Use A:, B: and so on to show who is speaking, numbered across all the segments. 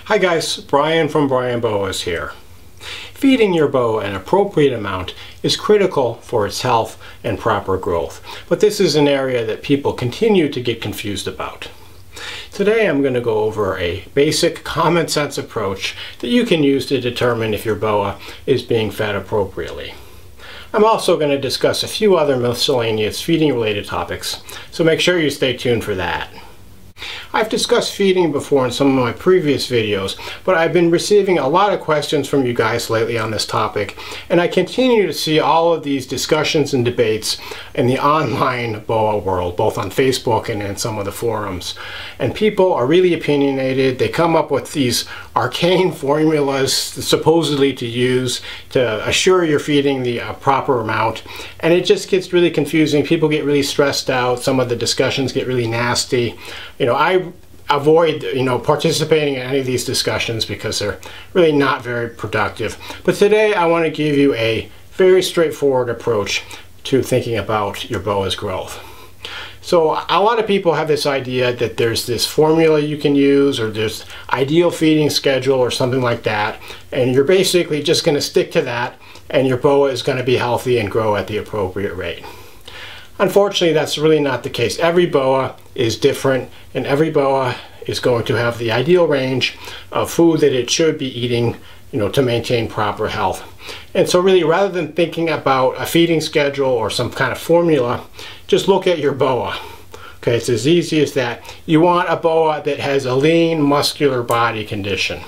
A: Hi guys, Brian from Brian Boas here. Feeding your boa an appropriate amount is critical for its health and proper growth, but this is an area that people continue to get confused about. Today I'm going to go over a basic common sense approach that you can use to determine if your boa is being fed appropriately. I'm also going to discuss a few other miscellaneous feeding related topics, so make sure you stay tuned for that. I've discussed feeding before in some of my previous videos, but I've been receiving a lot of questions from you guys lately on this topic, and I continue to see all of these discussions and debates in the online boa world, both on Facebook and in some of the forums. And people are really opinionated. They come up with these arcane formulas supposedly to use to assure you're feeding the proper amount, and it just gets really confusing. People get really stressed out. Some of the discussions get really nasty. I avoid participating in any of these discussions because they're really not very productive. But today I want to give you a very straightforward approach to thinking about your boa's growth. So a lot of people have this idea that there's this formula you can use, or there's ideal feeding schedule or something like that, and you're basically just going to stick to that and your boa is going to be healthy and grow at the appropriate rate. Unfortunately, that's really not the case. Every boa is different, and every boa is going to have the ideal range of food that it should be eating, to maintain proper health. And so really, rather than thinking about a feeding schedule or some kind of formula, just look at your boa. Okay, it's as easy as that. You want a boa that has a lean, muscular body condition.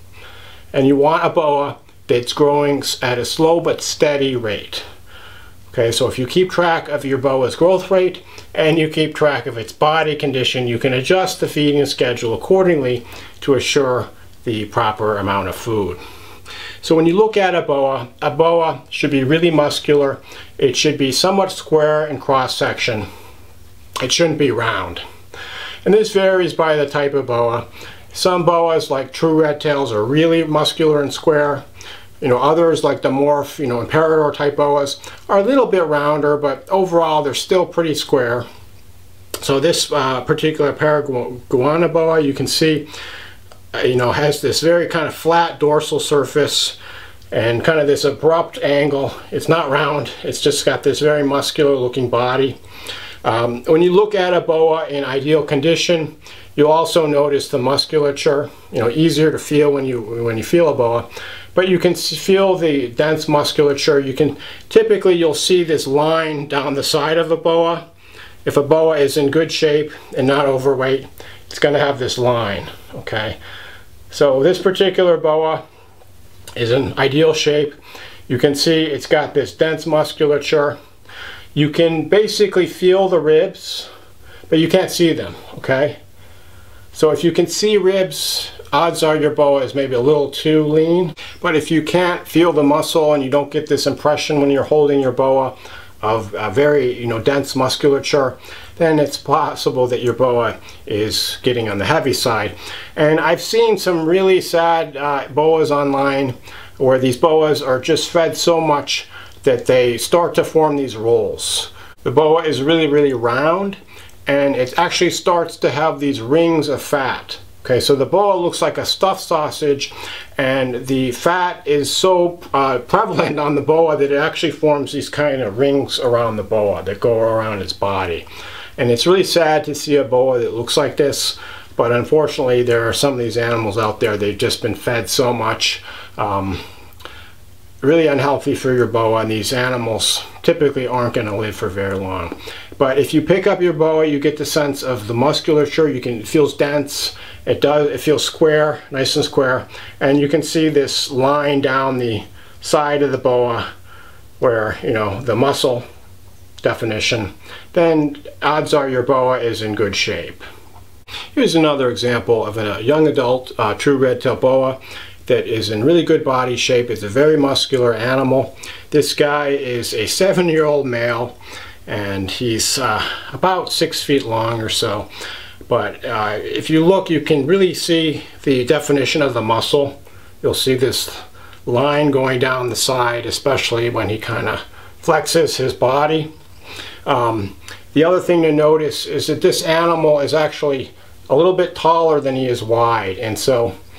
A: And you want a boa that's growing at a slow but steady rate. Okay, so if you keep track of your boa's growth rate and you keep track of its body condition, you can adjust the feeding schedule accordingly to assure the proper amount of food. So when you look at a boa should be really muscular. It should be somewhat square in cross section. It shouldn't be round. And this varies by the type of boa. Some boas, like true red tails, are really muscular and square. Others, like the morph, Imperator type boas, are a little bit rounder, but overall they're still pretty square. So this particular Paraguana boa, you can see, has this very kind of flat dorsal surface and kind of this abrupt angle. It's not round, it's just got this very muscular looking body. When you look at a boa in ideal condition, you'll also notice the musculature, easier to feel when you feel a boa. But you can feel the dense musculature. You'll see this line down the side of a boa. If a boa is in good shape and not overweight, it's going to have this line, okay? So this particular boa is in ideal shape. You can see it's got this dense musculature. You can basically feel the ribs, but you can't see them, okay? So if you can see ribs, odds are your boa is maybe a little too lean. But if you can't feel the muscle and you don't get this impression when you're holding your boa of a very dense musculature, then it's possible that your boa is getting on the heavy side. And I've seen some really sad boas online where these boas are just fed so much that they start to form these rolls. The boa is really, really round, and it actually starts to have these rings of fat. Okay, so the boa looks like a stuffed sausage, and the fat is so prevalent on the boa that it actually forms these kind of rings around the boa that go around its body. And it's really sad to see a boa that looks like this, but unfortunately there are some of these animals out there, they've just been fed so much. Really unhealthy for your boa, and these animals typically aren't going to live for very long. But if you pick up your boa, you get the sense of the musculature. It feels dense. It feels square, nice and square, and you can see this line down the side of the boa where the muscle definition. Then odds are your boa is in good shape. Here's another example of a young adult true red-tailed boa that is in really good body shape. It's a very muscular animal. This guy is a 7-year-old male, and he's about 6 feet long or so. But if you look, you can really see the definition of the muscle. You'll see this line going down the side, especially when he kind of flexes his body. The other thing to notice is that this animal is actually a little bit taller than he is wide, and so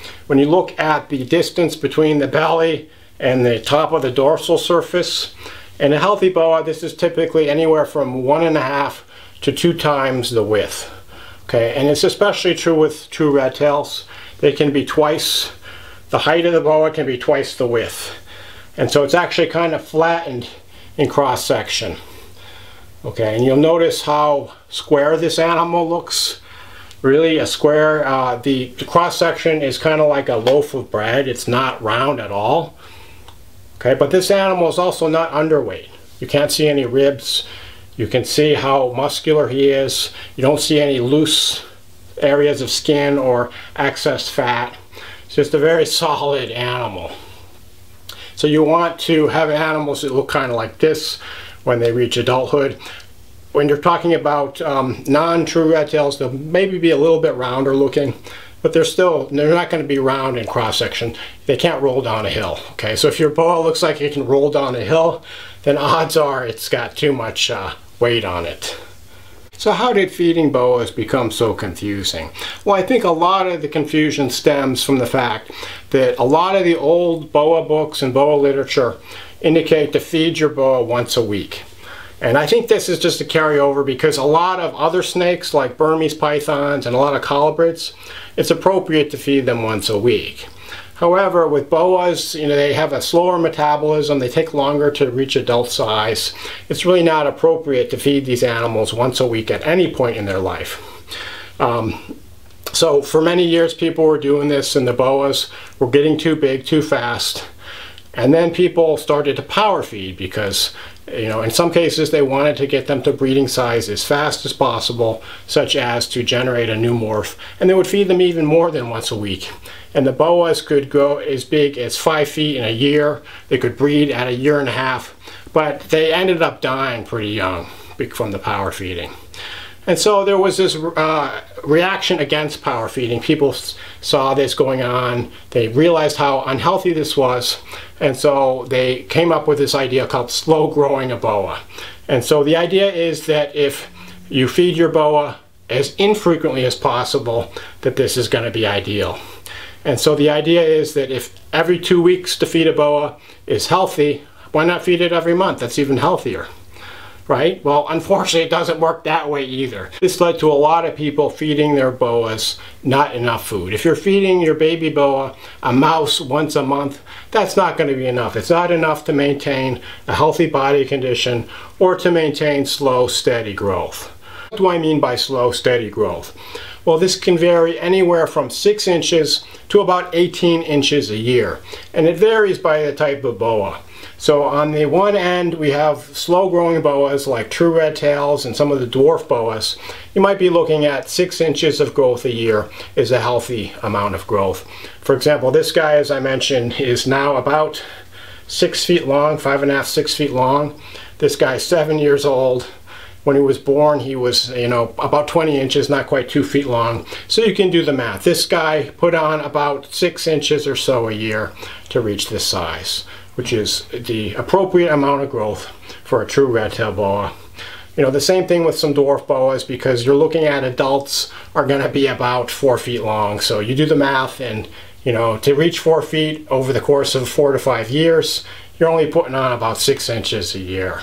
A: when you look at the distance between the belly and the top of the dorsal surface, in a healthy boa, this is typically anywhere from 1.5 to 2 times the width. Okay, and it's especially true with true red tails. They can be twice, the height of the boa can be twice the width. And so it's actually kind of flattened in cross section. Okay, and you'll notice how square this animal looks. Really a square, the cross section is kind of like a loaf of bread. It's not round at all. Okay, but this animal is also not underweight. You can't see any ribs. You can see how muscular he is. You don't see any loose areas of skin or excess fat. It's just a very solid animal. So you want to have animals that look kind of like this when they reach adulthood. When you're talking about non-true red tails, they'll maybe be a little bit rounder looking, but they're not going to be round in cross section. They can't roll down a hill. Okay, so if your boa looks like it can roll down a hill, then odds are it's got too much weight on it. So how did feeding boas become so confusing? Well, I think a lot of the confusion stems from the fact that a lot of the old boa books and boa literature indicate to feed your boa once a week. And I think this is just a carryover because a lot of other snakes like Burmese pythons and a lot of colubrids, it's appropriate to feed them once a week. However, with boas, they have a slower metabolism, they take longer to reach adult size. It's really not appropriate to feed these animals once a week at any point in their life. So for many years people were doing this and the boas were getting too big too fast. And then people started to power feed because, in some cases they wanted to get them to breeding size as fast as possible, such as to generate a new morph. And they would feed them even more than once a week. And the boas could go as big as 5 feet in a year. They could breed at 1.5 years, but they ended up dying pretty young from the power feeding. And so there was this reaction against power feeding. People saw this going on. They realized how unhealthy this was. And so they came up with this idea called slow growing a boa. And so the idea is that if you feed your boa as infrequently as possible, that this is going to be ideal. And so the idea is that if every 2 weeks to feed a boa is healthy, why not feed it every month? That's even healthier. Right? Well, unfortunately, it doesn't work that way either. This led to a lot of people feeding their boas not enough food. If you're feeding your baby boa a mouse once a month, that's not going to be enough. It's not enough to maintain a healthy body condition or to maintain slow, steady growth. What do I mean by slow, steady growth? Well, this can vary anywhere from 6 inches to about 18 inches a year, and it varies by the type of boa. So on the one end, we have slow growing boas like true red tails and some of the dwarf boas. You might be looking at 6 inches of growth a year is a healthy amount of growth. For example, this guy, as I mentioned, is now about 6 feet long, 5.5, 6 feet long. This guy's 7 years old. When he was born, he was, about 20 inches, not quite 2 feet long. So you can do the math. This guy put on about 6 inches or so a year to reach this size, which is the appropriate amount of growth for a true red tail boa. The same thing with some dwarf boas, because you're looking at adults are going to be about 4 feet long. So you do the math, and to reach 4 feet over the course of 4 to 5 years, you're only putting on about 6 inches a year.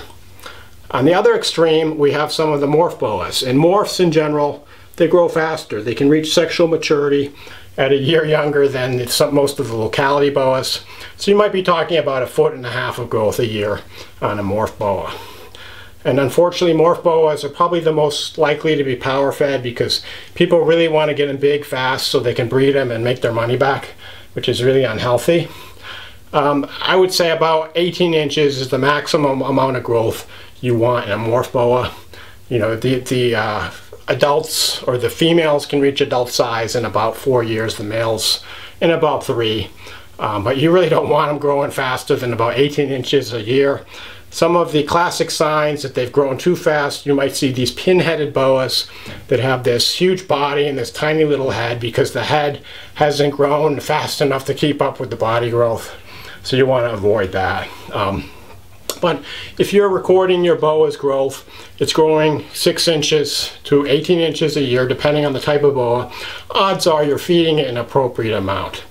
A: On the other extreme, we have some of the morph boas. And morphs in general, they grow faster. They can reach sexual maturity at 1 year younger than most of the locality boas. So you might be talking about 1.5 foot of growth a year on a morph boa. And unfortunately, morph boas are probably the most likely to be power fed because people really want to get them big fast so they can breed them and make their money back, which is really unhealthy. I would say about 18 inches is the maximum amount of growth you want in a morph boa. The adults or the females can reach adult size in about 4 years, the males in about 3. But you really don't want them growing faster than about 18 inches a year. Some of the classic signs that they've grown too fast, you might see these pin-headed boas that have this huge body and this tiny little head because the head hasn't grown fast enough to keep up with the body growth. So you want to avoid that. But if you're recording your boa's growth, it's growing 6 inches to 18 inches a year, depending on the type of boa, odds are you're feeding it an appropriate amount.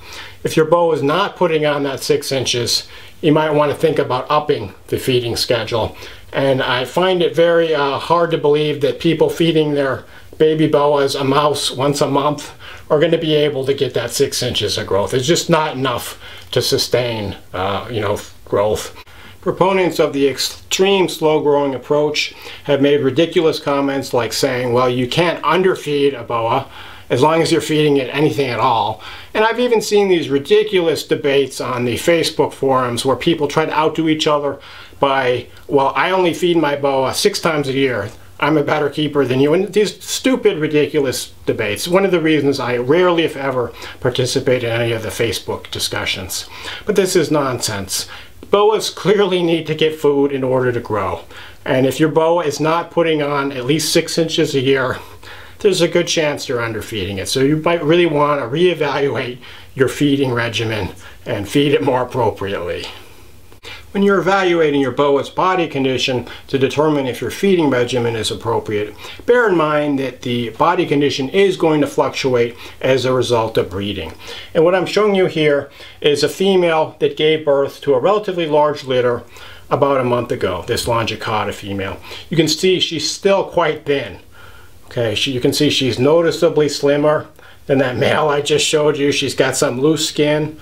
A: if your boa is not putting on that 6 inches, you might want to think about upping the feeding schedule. And I find it very hard to believe that people feeding their baby boas a mouse once a month are going to be able to get that 6 inches of growth. It's just not enough to sustain, growth. Proponents of the extreme slow-growing approach have made ridiculous comments like saying, well, you can't underfeed a boa as long as you're feeding it anything at all. And I've even seen these ridiculous debates on the Facebook forums where people try to outdo each other by, well, I only feed my boa 6 times a year. I'm a better keeper than you. And these stupid, ridiculous debates. One of the reasons I rarely, if ever, participate in any of the Facebook discussions. But this is nonsense. Boas clearly need to get food in order to grow. And if your boa is not putting on at least 6 inches a year, there's a good chance you're underfeeding it. So you might really want to reevaluate your feeding regimen and feed it more appropriately. When you're evaluating your boa's body condition to determine if your feeding regimen is appropriate, bear in mind that the body condition is going to fluctuate as a result of breeding. And what I'm showing you here is a female that gave birth to a relatively large litter about a month ago, this Longicauda female. You can see she's still quite thin. Okay, you can see she's noticeably slimmer than that male I just showed you. She's got some loose skin,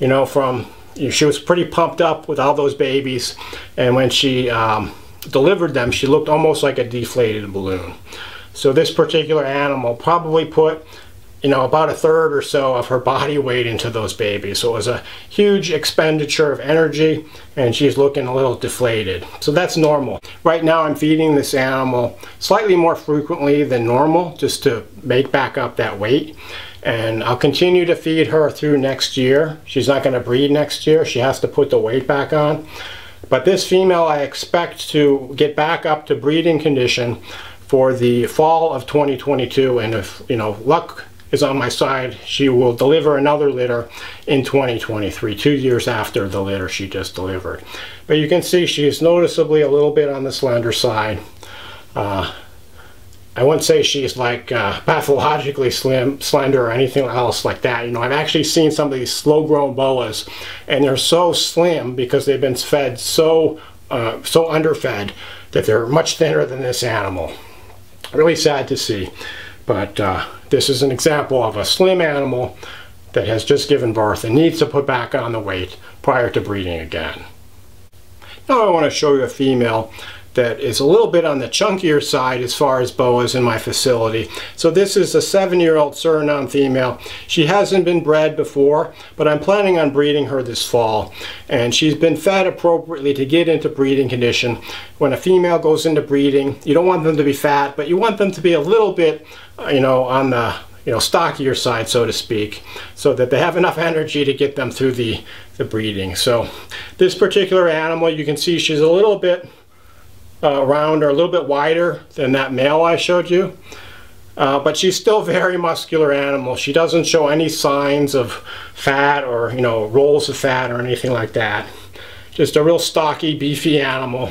A: she was pretty pumped up with all those babies, and when she delivered them, she looked almost like a deflated balloon. So this particular animal probably put, about a third or so of her body weight into those babies. So it was a huge expenditure of energy, and she's looking a little deflated. So that's normal. Right now I'm feeding this animal slightly more frequently than normal just to make back up that weight. And I'll continue to feed her through next year. She's not going to breed next year. She has to put the weight back on. But this female I expect to get back up to breeding condition for the fall of 2022. And if, luck is on my side, she will deliver another litter in 2023, 2 years after the litter she just delivered. But you can see she's noticeably a little bit on the slender side. I wouldn't say she's like pathologically slender or anything else like that. I've actually seen some of these slow-grown boas, and they're so slim because they've been fed so underfed that they're much thinner than this animal. Really sad to see, but this is an example of a slim animal that has just given birth and needs to put back on the weight prior to breeding again. Now I want to show you a female that is a little bit on the chunkier side as far as boas in my facility. So this is a 7-year-old Suriname female. She hasn't been bred before, but I'm planning on breeding her this fall. And she's been fed appropriately to get into breeding condition. When a female goes into breeding, you don't want them to be fat, but you want them to be a little bit, on the stockier side, so to speak, so that they have enough energy to get them through the breeding. So this particular animal, you can see she's a little bit round or a little bit wider than that male I showed you, but she's still a very muscular animal. She doesn't show any signs of fat or rolls of fat or anything like that. Just a real stocky, beefy animal.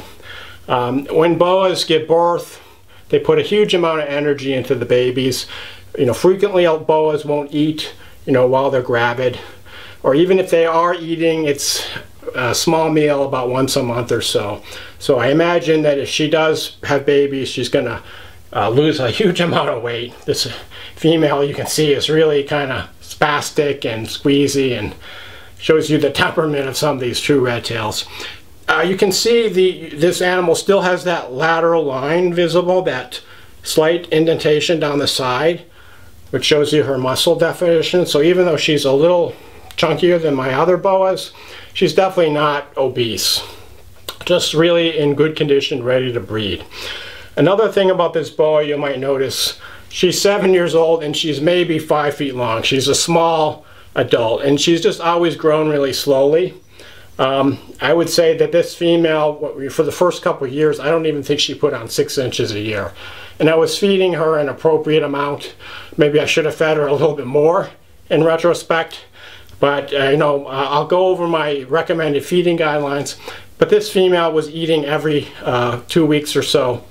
A: When boas give birth, they put a huge amount of energy into the babies. Frequently boas won't eat while they're gravid, or even if they are eating, it's a small meal about once a month or so. So I imagine that if she does have babies, she's going to lose a huge amount of weight. This female, you can see, is really kind of spastic and squeezy, and shows you the temperament of some of these true red tails. You can see this animal still has that lateral line visible, that slight indentation down the side, which shows you her muscle definition. So even though she's a little chunkier than my other boas, she's definitely not obese. Just really in good condition, ready to breed. Another thing about this boa you might notice, she's 7 years old and she's maybe 5 feet long. She's a small adult, and she's just always grown really slowly. I would say that this female, for the first couple of years, I don't even think she put on 6 inches a year. And I was feeding her an appropriate amount. Maybe I should have fed her a little bit more in retrospect. But I'll go over my recommended feeding guidelines. But this female was eating every 2 weeks or so.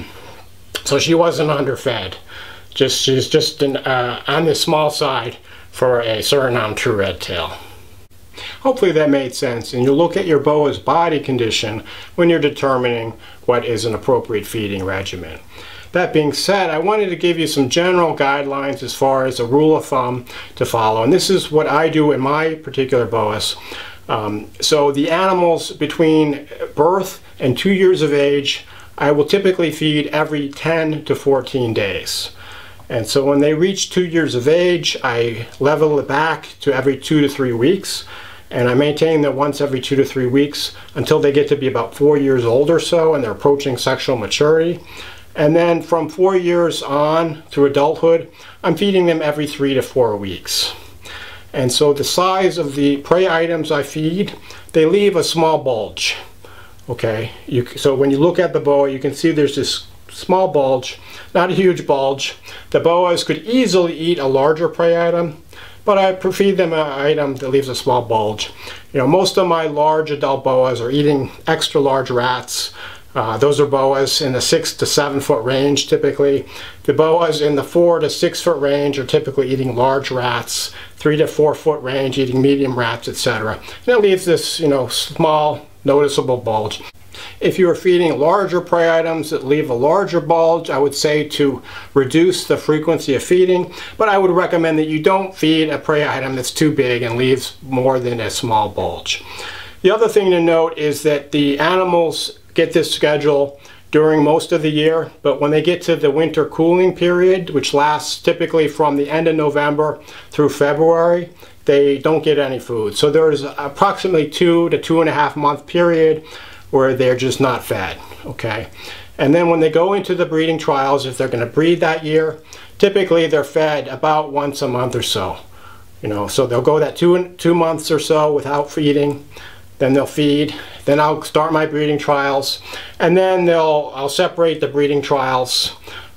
A: So she wasn't underfed. She's just on the small side for a Suriname true red tail. Hopefully that made sense, and you'll look at your boa's body condition when you're determining what is an appropriate feeding regimen. That being said, I wanted to give you some general guidelines as far as a rule of thumb to follow, and this is what I do in my particular boas. So the animals between birth and 2 years of age, I will typically feed every 10 to 14 days. And so when they reach 2 years of age, I level it back to every 2 to 3 weeks. And I maintain that once every 2 to 3 weeks until they get to be about 4 years old or so and they're approaching sexual maturity. And then from 4 years on through adulthood, I'm feeding them every 3 to 4 weeks. And so the size of the prey items I feed, they leave a small bulge. Okay, so when you look at the boa, you can see there's this small bulge, not a huge bulge. The boas could easily eat a larger prey item, but I feed them an item that leaves a small bulge. You know, most of my large adult boas are eating extra large rats. Those are boas in the 6 to 7 foot range typically. The boas in the 4 to 6 foot range are typically eating large rats, 3 to 4 foot range eating medium rats, etc. And it leaves this, you know, small noticeable bulge. If you are feeding larger prey items that leave a larger bulge, I would say to reduce the frequency of feeding, but I would recommend that you don't feed a prey item that's too big and leaves more than a small bulge. The other thing to note is that the animals get this schedule during most of the year, but when they get to the winter cooling period, which lasts typically from the end of November through February, they don't get any food. So there's approximately 2 to 2.5 month period where they're just not fed, okay? And then when they go into the breeding trials, if they're gonna breed that year, typically they're fed about once a month or so. You know, so they'll go that two months or so without feeding, then they'll feed, then I'll start my breeding trials, and then I'll separate the breeding trials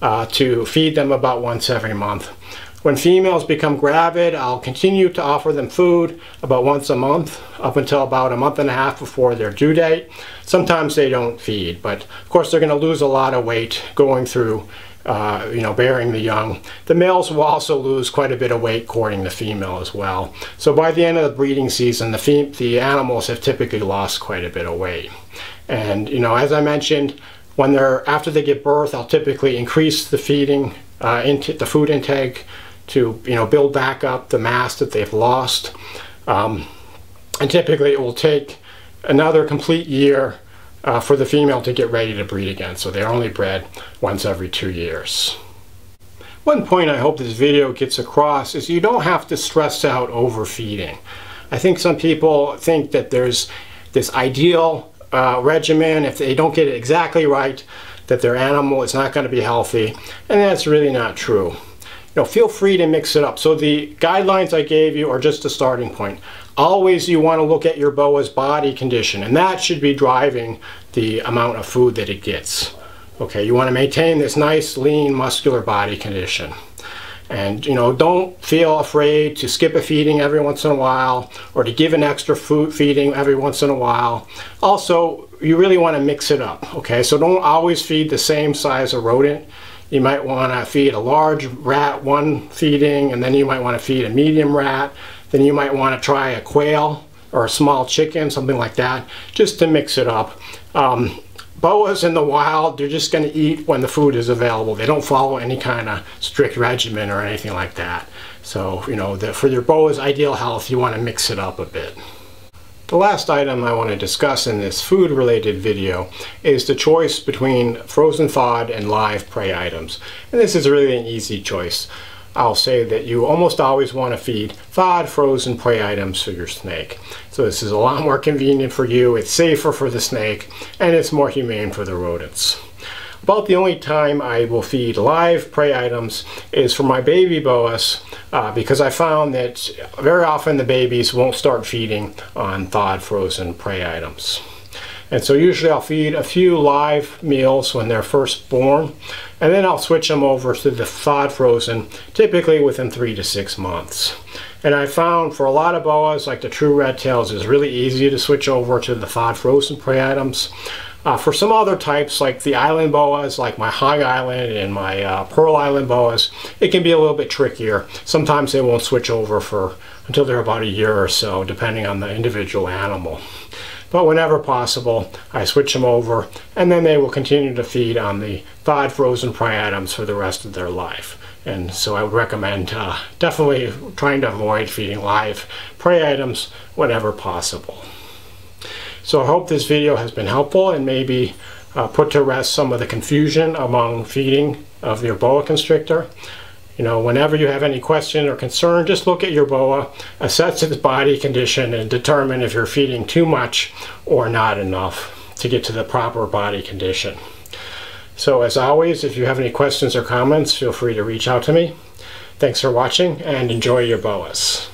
A: to feed them about once every month. When females become gravid, I'll continue to offer them food about once a month up until about a month and a half before their due date. Sometimes they don't feed, but of course they're going to lose a lot of weight going through, you know, bearing the young. The males will also lose quite a bit of weight courting the female as well. So by the end of the breeding season, the animals have typically lost quite a bit of weight. And you know, as I mentioned, when after they give birth, I'll typically increase the feeding, the food intake, to, you know, build back up the mass that they've lost. And typically it will take another complete year for the female to get ready to breed again. So they're only bred once every 2 years. One point I hope this video gets across is you don't have to stress out overfeeding. I think some people think that there's this ideal regimen, if they don't get it exactly right, that their animal is not going to be healthy, and that's really not true. You know, feel free to mix it up. So the guidelines I gave you are just a starting point. Always you want to look at your boa's body condition, and that should be driving the amount of food that it gets. Okay, you want to maintain this nice, lean, muscular body condition. And, you know, don't feel afraid to skip a feeding every once in a while or to give an extra food feeding every once in a while. Also, you really want to mix it up, okay? So don't always feed the same size of rodent. You might want to feed a large rat one feeding, and then you might want to feed a medium rat. Then you might want to try a quail or a small chicken, something like that, just to mix it up. Boas in the wild, they're just going to eat when the food is available. They don't follow any kind of strict regimen or anything like that. So, you know, for your boa's ideal health, you want to mix it up a bit. The last item I want to discuss in this food-related video is the choice between frozen, thawed, and live prey items. And this is really an easy choice. I'll say that you almost always want to feed thawed, frozen prey items for your snake. So this is a lot more convenient for you, it's safer for the snake, and it's more humane for the rodents. About the only time I will feed live prey items is for my baby boas, because I found that very often the babies won't start feeding on thawed, frozen prey items. And so usually I'll feed a few live meals when they're first born, and then I'll switch them over to the thawed, frozen, typically within 3 to 6 months. And I found for a lot of boas, like the true red tails, it's really easy to switch over to the thawed, frozen prey items. For some other types, like the island boas, like my Hog Island and my Pearl Island boas, it can be a little bit trickier. Sometimes they won't switch over until they're about a year or so, depending on the individual animal. But whenever possible, I switch them over, and then they will continue to feed on the thawed frozen prey items for the rest of their life. And so I would recommend definitely trying to avoid feeding live prey items whenever possible. So I hope this video has been helpful and maybe put to rest some of the confusion among feeding of your boa constrictor. You know, whenever you have any question or concern, just look at your boa, assess its body condition, and determine if you're feeding too much or not enough to get to the proper body condition. So as always, if you have any questions or comments, feel free to reach out to me. Thanks for watching and enjoy your boas.